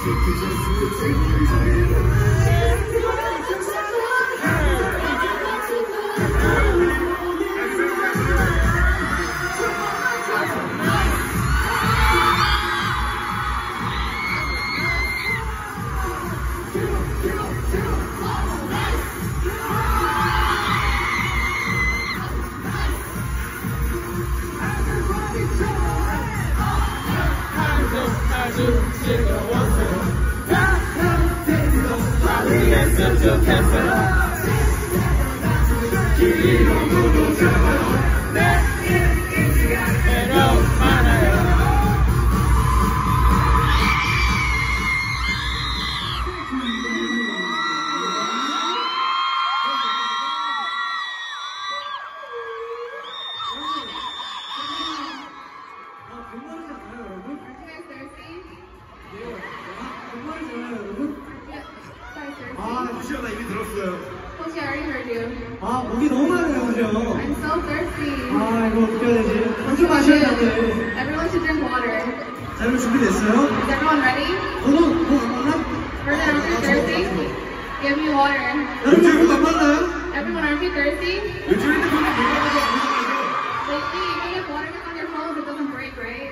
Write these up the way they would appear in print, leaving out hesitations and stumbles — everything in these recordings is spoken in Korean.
목이 너무 마르네요, 그죠? I'm so thirsty. 이거 어떻게 해야 되지? 물좀 마셔야 돼. Everyone should drink water. 자, 여러분 준비됐어요? Is everyone ready? Everyone, aren't you thirsty? Give me water. 여러분 안 맞나요? Everyone, aren't you thirsty? 요즘에 Lately, even if water gets on your clothes, it doesn't break, right?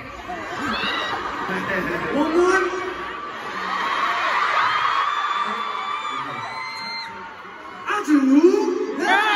One more. 아주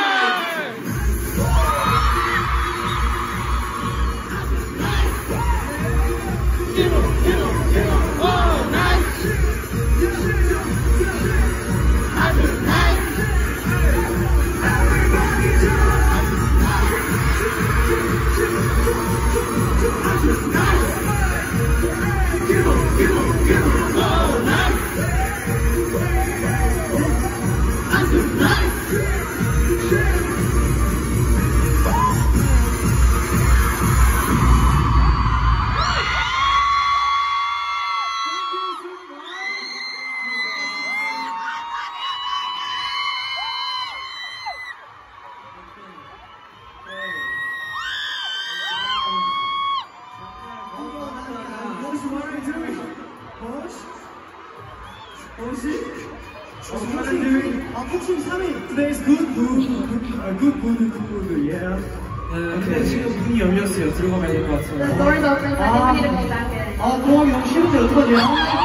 폭풍 3일. Today's good mood. Good mood. Yeah. 근데 지금 문이 열렸어요. 들어가야 될 것 같아요. The door's open, so I think we need to go back in. 들어가기 너무 싫은데 어떡하죠?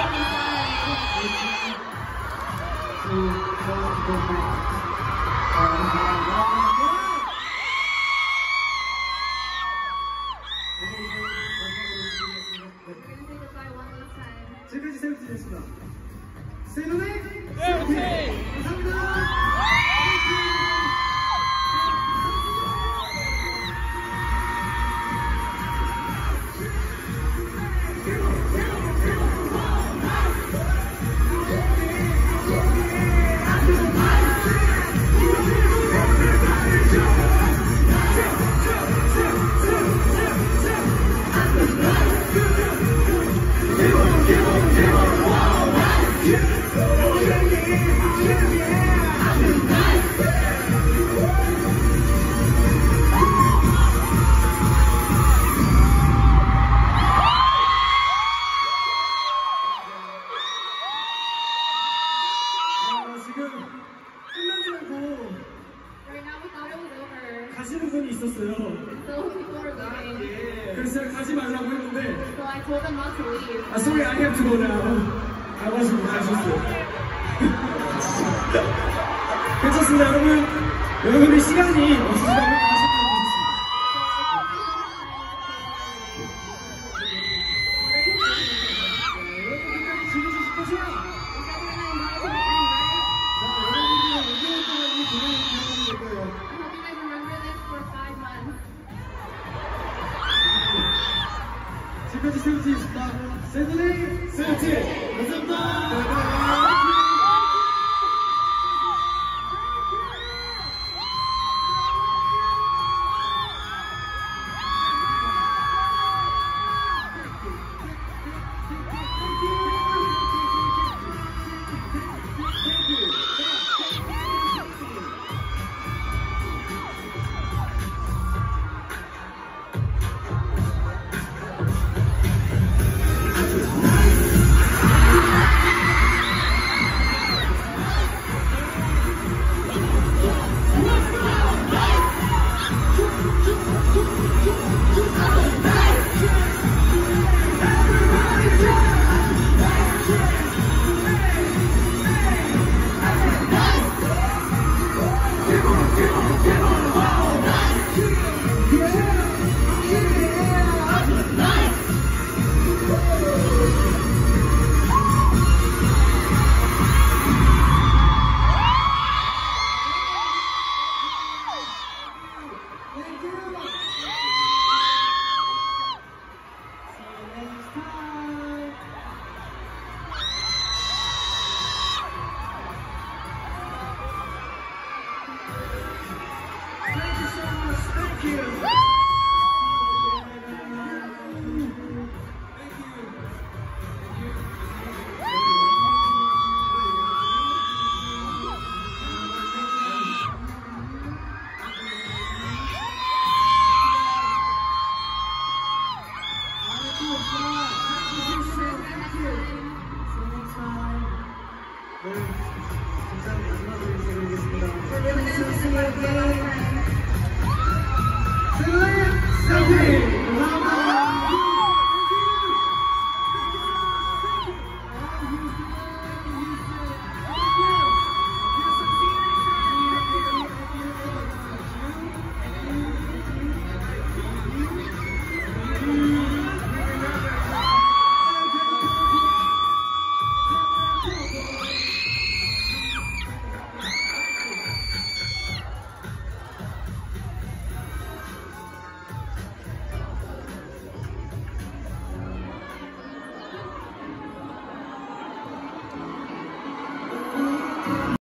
지금까지 세븐틴 됐습니다. 세븐틴! 감사합니다! 가시는 분이 있었어요. 그래서 제가 가지 말라고 했는데 sorry, I have to go now. 가가지고 가셨어요. 괜찮습니다, 여러분. 여러분의 시간이 없으시다면 가실 수 있습니다. 여러분 끝까지 즐기실 거죠? 지금까지 세븐틴이었습니다. 세븐틴! 감사합니다! yeah, yeah.